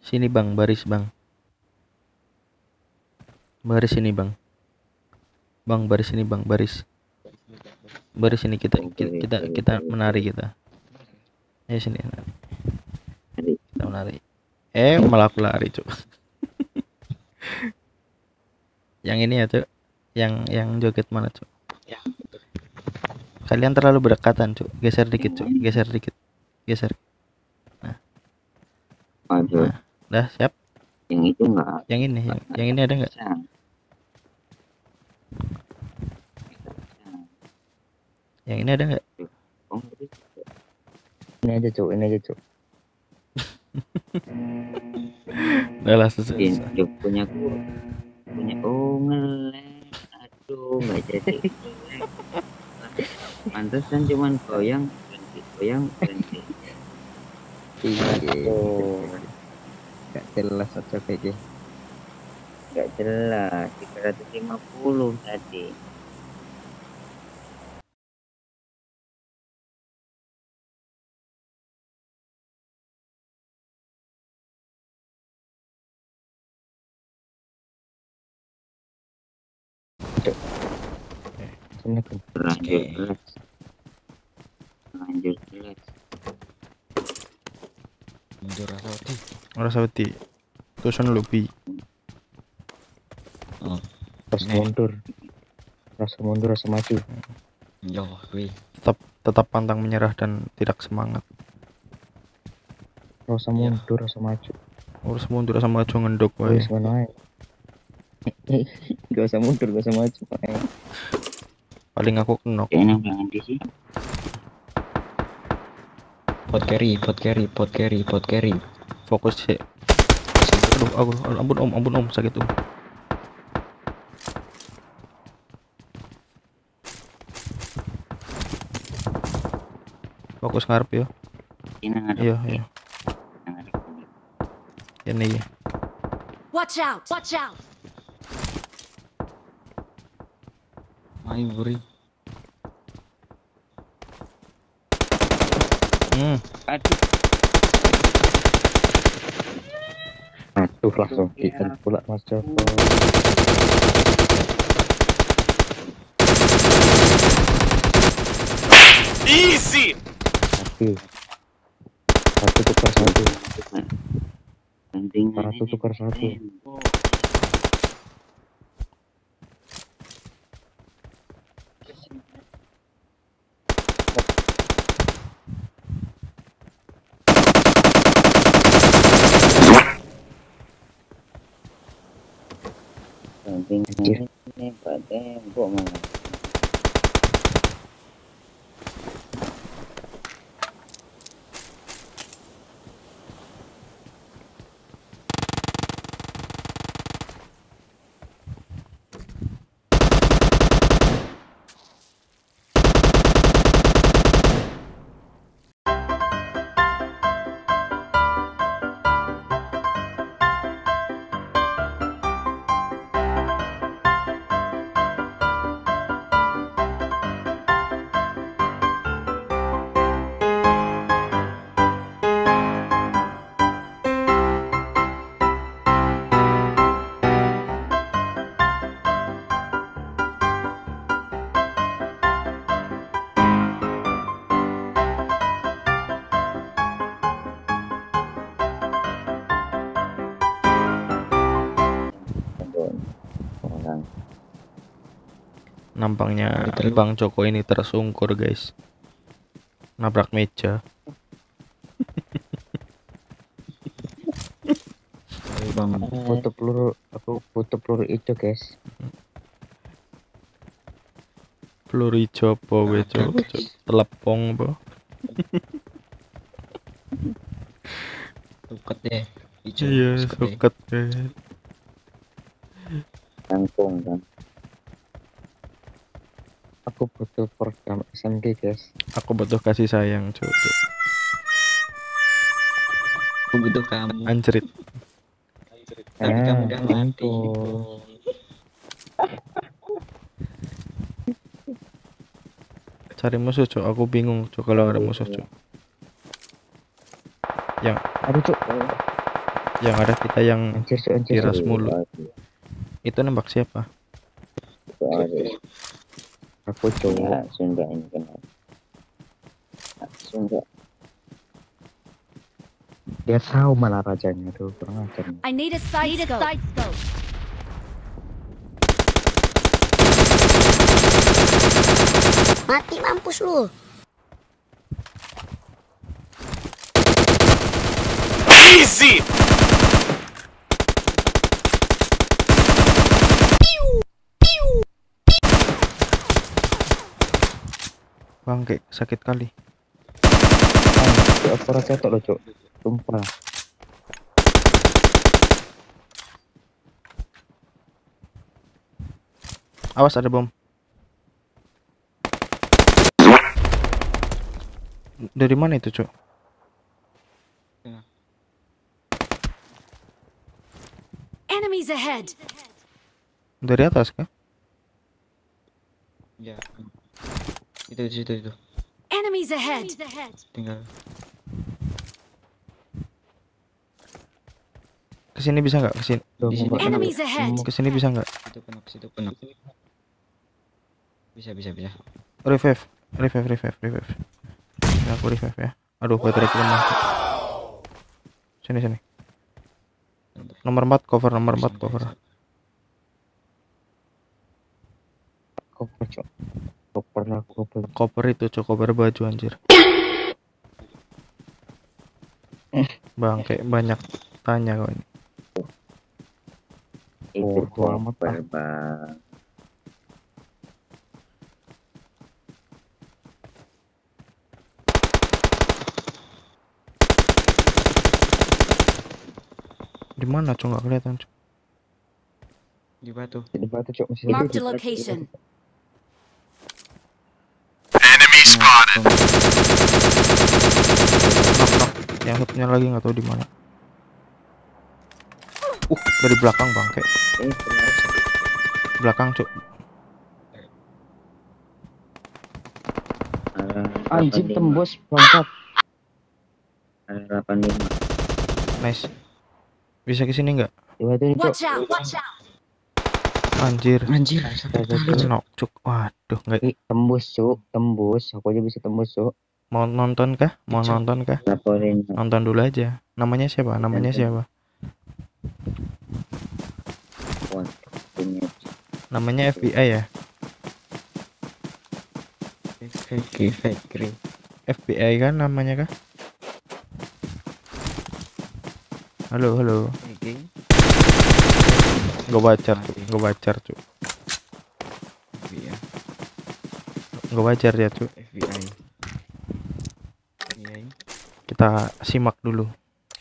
Sini bang, baris bang. Baris ini bang. Bang, baris ini bang, baris. Baris ini kita menari kita. Ayo sini. Kita menari. Malah aku lari, Cuk. Yang ini ya, Cuk. Yang joget mana, Cuk? Kalian terlalu berdekatan, Cuk. Geser dikit, Cuk. Geser dikit. Geser. Nah. Aduh. Nah, dah siap. Yang itu enggak. Yang ini ada enggak? Yang ini ada enggak? Ini aja, Cuk. Ini aja, Cuk. Udah lah, selesai. Punya ngelek. Aduh, enggak jadi. Pantesan cuman goyang berhenti. Gak jelas aja kayak Gak jelas 350 tadi. Lanjut jelas. Ora saweti. Tusun lebih. Rasa mundur, rasa maju. Tetap pantang menyerah dan tidak semangat. Rasa mundur, rasa maju. Urus mundur sama maju ngendok wae. Wis ngono ae. Gak usah mundur, gak usah maju. Paling aku kenok. Kayaknya ganti sih. Pot carry. Fokus sih. Aduh, ampun om, sakit om. Fokus ngarep ya. Iya. Ini ya. Watch out. Main buri. Aduh, langsung kita pula Mas Joko. Easy. Satu tukar satu. Bandingan Satu tukar satu. Bandingan ini pada tembok malah. Nampaknya Bang Joko ini tersungkur guys. Nabrak meja. Bang. Aku foto peluru hijau guys. Peluru hijau apa gue Cok? Telepong apa? Suket deh. Iya, suket guys. Langsung kan. Aku butuh program SMG guys. Aku butuh kasih sayang Cok. Aku butuh kamu. Anjrit. Tapi kamu udah mati. Cari musuh Cok, aku bingung Cok kalau ada musuh Cok. Yang Aduh Cok. Yang ada kita yang Anjir cuk, anjir. Tiras mulu. Aduh, Itu nembak siapa? aduh. Aku cuk. Ya, Sunda ini kena. Sunda. Dia tahu malah rajanya tuh kurang ajar. I need a side scope. Mati mampus lu. Bangke, sakit kali. Cuk, aku rasa tok loh cuk. Sumpah. Awas ada bom. Dari mana itu, Cuk? Enemies ahead. Dari atas kah? Ya. Itu. Enemies ahead. Tinggal. Kesini bisa nggak? Kesini, Di sini penuh. Enemies ahead. kesini bisa nggak? Situ penuh. Bisa. Revive. Ya, aku revive ya. Aduh, baterai lemah. Sini. Nomor 4 cover. Koper cuk. Koper lah koper. Cover itu, Cuk, cover baju anjir. Bangke, banyak tanya kau ini. Itu Tua amat, koper, Bang. Di mana, Cuk? Nggak kelihatan, Cuk. Di batu. Di batu cuk masih Marked hidup. a location. Knock. Yang satunya lagi nggak tahu di mana. Dari belakang bangke. Belakang, Cuk. Anjing tembus bangsat. Ada 85. Nice. Bisa ke sini nggak? Di batu ini cuk. Watch out. Anjir. Satu kali. Knock, Cuk. Waduh, nggak. Ih, tembus cuk, tembus. Aku aja bisa tembus cuk. Mau nonton kah? Laporin. Nonton dulu aja. Namanya siapa? Wah, punya. Namanya FBI ya. Fake. FBI kan namanya kah? Halo. Gue bacar, Cuk. Iya. Gue bacar ya, Cuk. FBI. Iya. Kita simak dulu.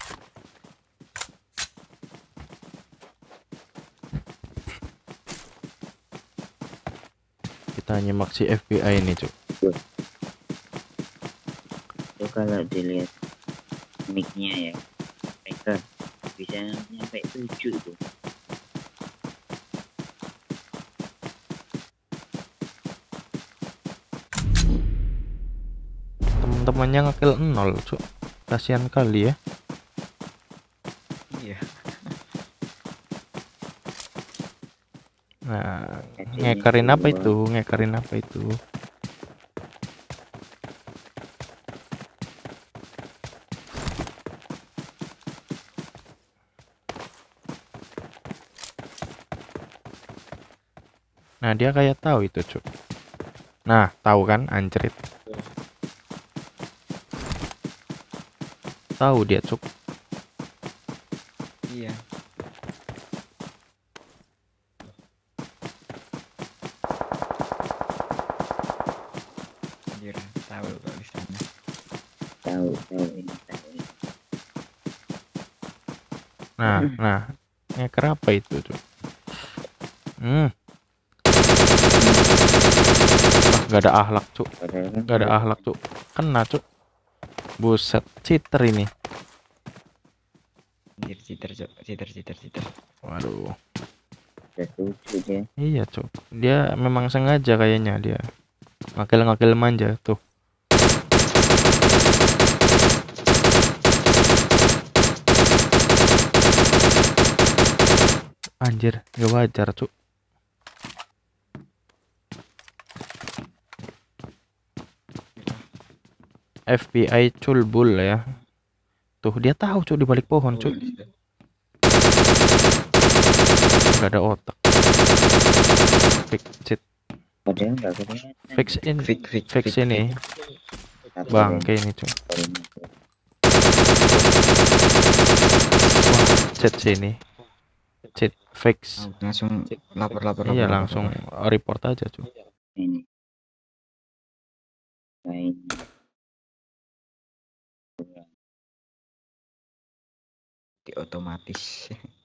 Kita nyimak si FBI ini, Cuk. Itu kalau dilihat mic-nya ya, mereka bisa nyampe 7 tuh. Teman-temannya ngekill 0, Cuk. Kasihan kali ya. Iya. Nah, ngekerin apa itu? Nah, dia kayak tahu itu, Cuk. Nah, tahu kan, anjrit. Tahu dia, Cuk. Iya. Anjir, tahu kalau di sana. Tahu ini. Nah, ngeker apa itu, Cuk? Gak ada akhlak, Cuk. Padahal kan Gak ada akhlak, Cuk. Kena, Cuk. Buset, cheater ini. Anjir, cheater. Waduh. udah 7 dia. Iya, Cuk. Dia memang sengaja kayaknya dia. Ngakil manja tuh. Anjir, gak wajar, Cuk. FBI culbul ya. Tuh, dia tahu, Cuk, di balik pohon, Cuk. Gak ada otak. Fix it. Padahal nggak kelihatan. Fix in. Fix Fix ini. Tapi Bangke ini, Cuk. poinnya tuh. Chat sini. Chat fix. langsung lapor. Iya, langsung report aja, Cuk. Ini. Lain. di otomatis.